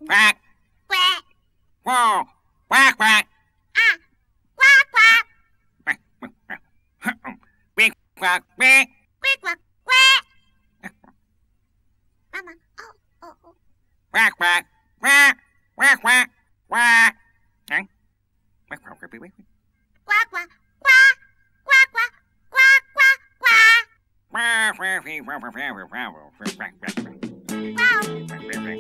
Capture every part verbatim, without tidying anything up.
Quack. Quack. Whoa. Quack, quack. Ah. Quack, quack. Quack, quack, quack. Quack, quack, quack. Quack, quack, quack. Mama. Oh, oh, oh. Quack, quack. Quack, quack, quack, quack. Huh? Quack, quack, quack, quack. Quack, quack, quack. Quack, quack, quack, quack, quack. Quack, quack, quack, quack, quack, quack, quack, quack, quack. Wow. Quack, quack, quack.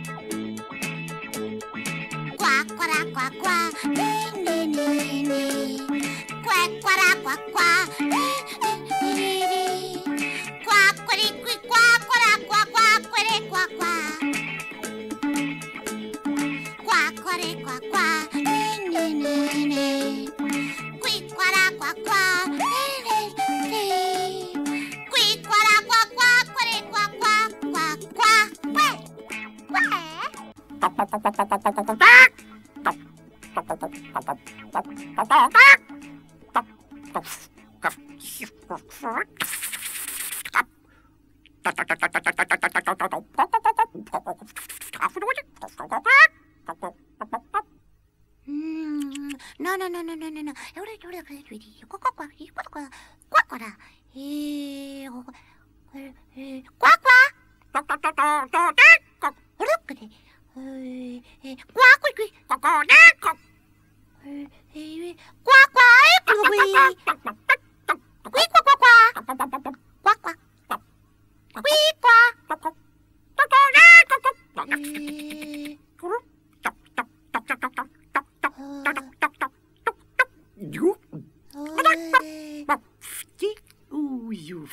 Quack, quack, quack, quack. Nee, nee, nee, nee. Quack, quack, quack, quack. Nee, nee, nee, nee. Quack, quack, quack, quack, quack, quack, quack, quack, quack, quack. Quack, quack, quack, quack. Nee, nee, nee, nee. Quick, quack, quack, quack. Nee, nee, nee. Quick, quack, quack, quack, quack, quack, quack, quack, quack, quack. Quack. No, no, no, no, no, no, no. Ahora, ahora, ahora, cuac, cuac, cuac, cuac, cuac, cuac, eh, eh, cuac, cuac, cuac, cuac, cuac, cuac, eh, cuac, cuac, cuac, cuac, eh, cuac, cuac, cuac, cuic, cuac, cuac, cuac, cuac, cuac, cuic, cuac, eh, You. eh, Ooh, you.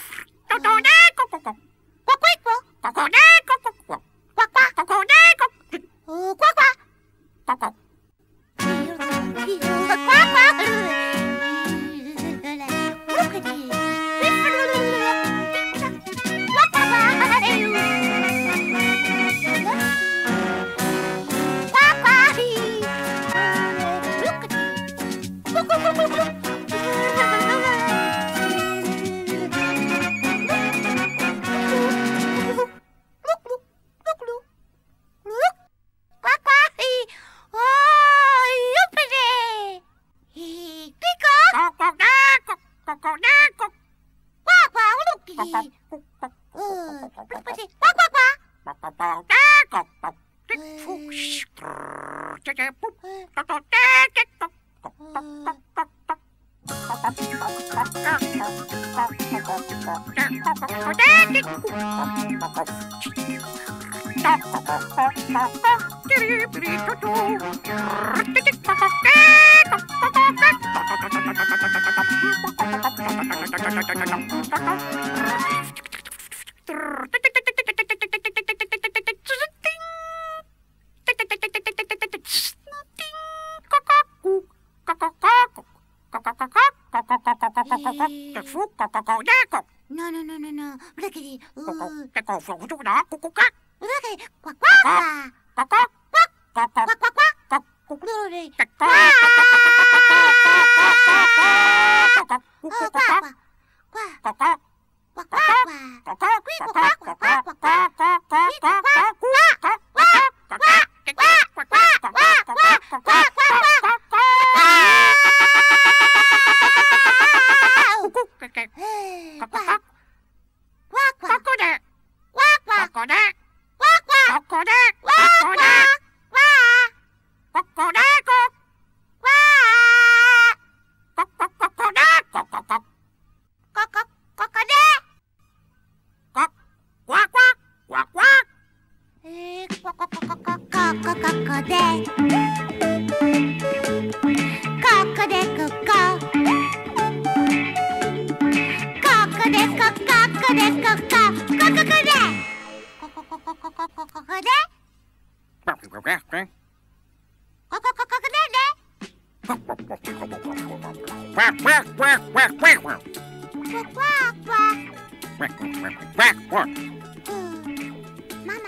No, no, no, no, no. Look at it. Uh, Cái cổ phổ chỗ đó, cục cục cắt. look at it. Quack, quack, quack. Cọc cọc. Cọc cọc. Quack, quack, quack. Cọc cục. Look at it. Cọc cọc. Cọc cọc. Oh, quack, quack. Quack, Cọc cọc. quack, quack, quack. Cọc cọc. Quack, Cọc quack, cọc. quack, Cọc quack, cọc. quack. Cọc cọc. Cọc cọc. Cọc cọc. Cọc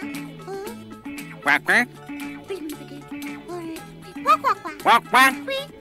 Quack, quack. Quack, quack.